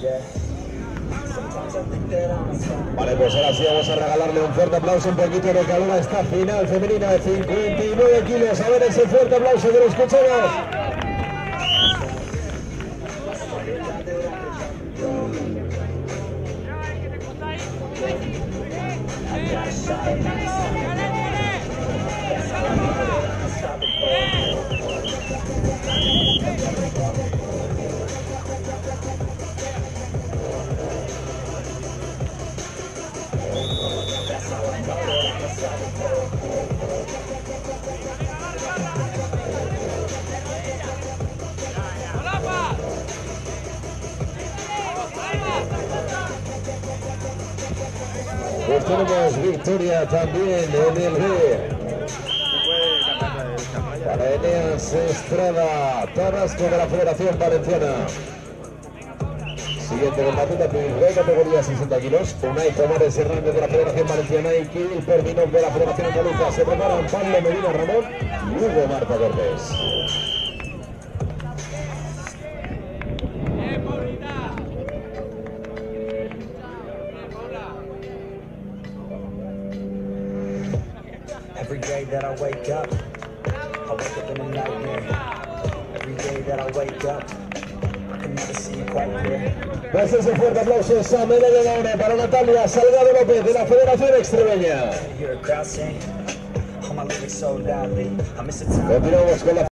Vale, pues ahora sí vamos a regalarle un fuerte aplauso, un poquito de calor a esta final femenina de 59 kilos. A ver ese fuerte aplauso que lo escuchamos. Pues tenemos victoria también en el B. Para Eneas Estrada Tarrasco de la Federación Valenciana. Siguiente combatiente, de categoría 60 kilos. Unai Tomares Hernández de la Federación Valenciana y Kirill Perminov de la Federación Andaluza. Se preparan Pablo Medina Ramón y Hugo Marta Cortés. Every day that I wake up in a nightmare. Every day that I wake up, I can never see it quite clear. Pues ese fuerte aplauso es a medalla de oro para Natalia Salgado López de la Federación Extremeña. Hear a crowd saying, "Oh, my lyrics so loudly, I miss a time." Continuamos con la